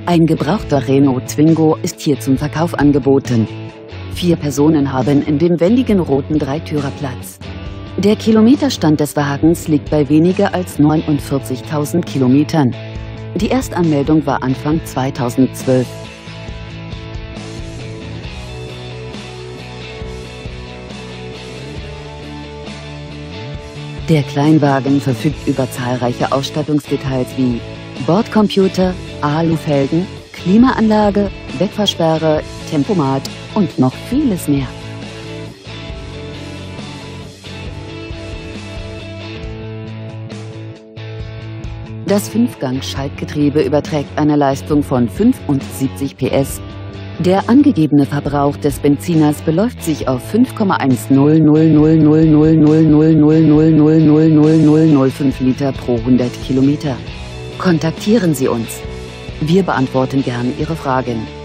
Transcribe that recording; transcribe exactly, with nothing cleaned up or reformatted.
Ein gebrauchter Renault Twingo ist hier zum Verkauf angeboten. Vier Personen haben in dem wendigen roten Dreitürer Platz. Der Kilometerstand des Wagens liegt bei weniger als neunundvierzigtausend Kilometern. Die Erstanmeldung war Anfang zweitausendzwölf. Der Kleinwagen verfügt über zahlreiche Ausstattungsdetails wie Bordcomputer, Alufelgen, Klimaanlage, Wegfahrsperre, Tempomat und noch vieles mehr. Das Fünfgang-Schaltgetriebe überträgt eine Leistung von fünfundsiebzig P S. Der angegebene Verbrauch des Benziners beläuft sich auf fünf Komma eins null null null null null null null null null null null null null null fünf Liter pro hundert Kilometer. Kontaktieren Sie uns. Wir beantworten gern Ihre Fragen.